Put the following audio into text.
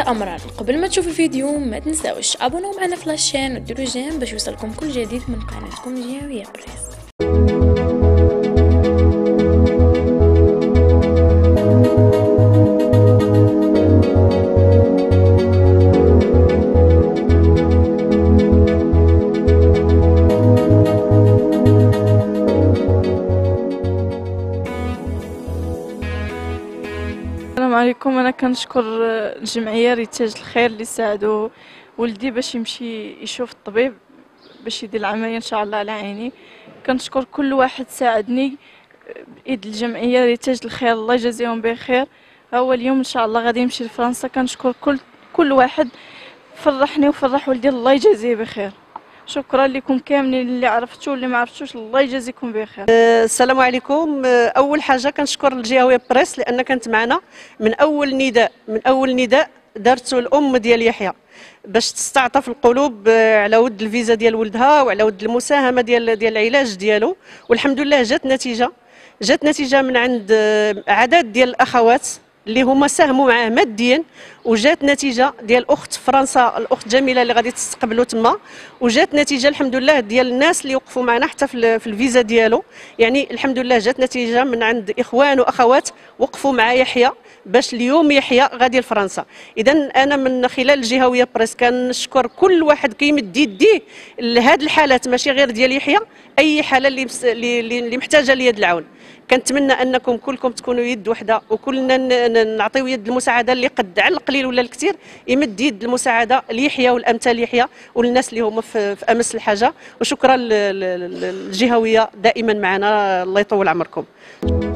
أمرار. قبل ما تشوفوا الفيديو ما تنساوش ابونوا معنا في لاشين وديروا جيم باش يوصلكم كل جديد من قناتكم جهوية بريس. السلام عليكم. انا كنشكر الجمعيه ريتاج الخير اللي ساعدوا ولدي باش يمشي يشوف الطبيب باش يدير العمليه ان شاء الله على عيني. كنشكر كل واحد ساعدني بايد الجمعيه ريتاج الخير، الله يجازيهم بخير. هو اليوم ان شاء الله غادي يمشي لفرنسا. كنشكر كل واحد فرحني وفرح ولدي، الله يجازيه بخير. شكرا لكم كاملين اللي عرفتوا واللي ما عرفتوش، الله يجازيكم بخير. السلام عليكم. اول حاجه كنشكر الجهويه بريس لان كانت معنا من اول نداء دارته الام ديال يحيى باش تستعطف القلوب على ود الفيزا ديال ولدها وعلى ود المساهمه ديال العلاج ديالو، والحمد لله جات نتيجه من عند عدد ديال الاخوات اللي هما ساهموا معاه ماديا، وجات نتيجه ديال اخت فرنسا الاخت جميله اللي غادي تستقبلوا تما، وجات نتيجه الحمد لله ديال الناس اللي وقفوا معنا حتى في الفيزا ديالو. يعني الحمد لله جات نتيجه من عند اخوان واخوات وقفوا مع يحيى باش اليوم يحيى غادي لفرنسا. اذا انا من خلال الجهويه بريس كنشكر كل واحد كيمد يديه لهاد الحالات، ماشي غير ديال يحيى، اي حاله اللي محتاجه ليد العون. كنتمنى انكم كلكم تكونوا يد وحده وكلنا نعطيو يد المساعده اللي قد على القليل ولا الكثير يمد يد المساعده ليحيى والامثال يحيى والناس اللي هما في امس الحاجه. وشكرا للجهويه دائما معنا، الله يطول عمركم.